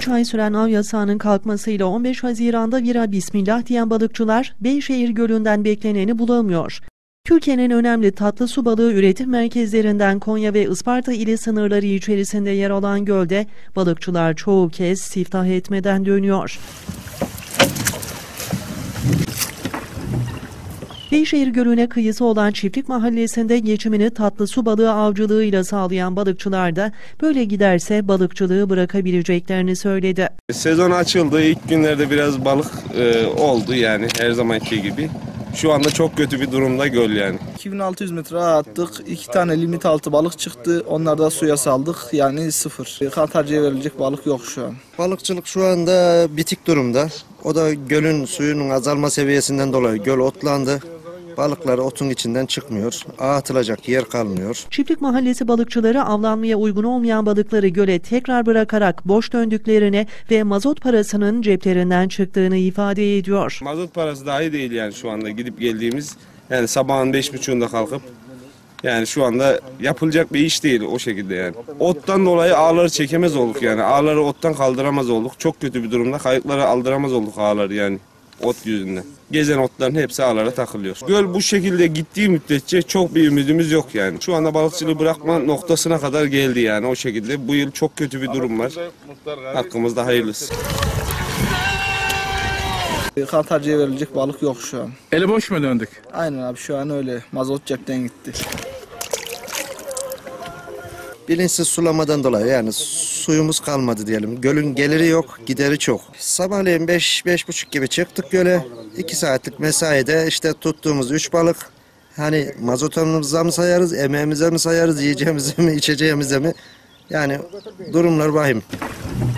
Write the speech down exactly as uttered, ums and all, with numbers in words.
ay süren av yasağının kalkmasıyla on beş Haziran'da vira bismillah diyen balıkçılar Beyşehir Gölü'nden bekleneni bulamıyor. Türkiye'nin önemli tatlı su balığı üretim merkezlerinden Konya ve Isparta ili sınırları içerisinde yer alan gölde balıkçılar çoğu kez siftah etmeden dönüyor. Beyşehir Gölü'ne kıyısı olan Çiftlik Mahallesi'nde geçimini tatlı su balığı avcılığıyla sağlayan balıkçılar da böyle giderse balıkçılığı bırakabileceklerini söyledi. Sezon açıldı. İlk günlerde biraz balık e, oldu yani her zamanki gibi. Şu anda çok kötü bir durumda göl yani. iki bin altı yüz metre attık. iki tane limit altı balık çıktı. Onları da suya saldık. Yani sıfır. Kantarcıya verilecek balık yok şu an. Balıkçılık şu anda bitik durumda. O da gölün suyunun azalma seviyesinden dolayı göl otlandı. Balıklar otun içinden çıkmıyor. Ağ atılacak yer kalmıyor. Çiftlik Mahallesi balıkçıları avlanmaya uygun olmayan balıkları göle tekrar bırakarak boş döndüklerini ve mazot parasının ceplerinden çıktığını ifade ediyor. Mazot parası dahi değil yani şu anda gidip geldiğimiz. Yani sabahın beş buçuğunda kalkıp yani şu anda yapılacak bir iş değil o şekilde yani. Ottan dolayı ağları çekemez olduk yani. Ağları ottan kaldıramaz olduk. Çok kötü bir durumda. Kayıkları aldıramaz olduk ağları yani. Ot yüzünden. Gezen otların hepsi ağlara takılıyor. Göl bu şekilde gittiği müddetçe çok bir ümidimiz yok yani. Şu anda balıkçılığı bırakma noktasına kadar geldi yani o şekilde. Bu yıl çok kötü bir durum var. Hakkımızda hayırlısı. Kantarcıya verilecek balık yok şu an. Eli boş mu döndük? Aynen abi şu an öyle. Mazot cepten gitti. Bilinçsiz sulamadan dolayı yani suyumuz kalmadı diyelim. Gölün geliri yok, gideri çok. Sabahleyin beş beş buçuk gibi çıktık göle. iki saatlik mesaide işte tuttuğumuz üç balık. Hani mazotumuza mı sayarız, emeğimize mi sayarız, yiyeceğimize mi, içeceğimize mi? Yani durumlar vahim.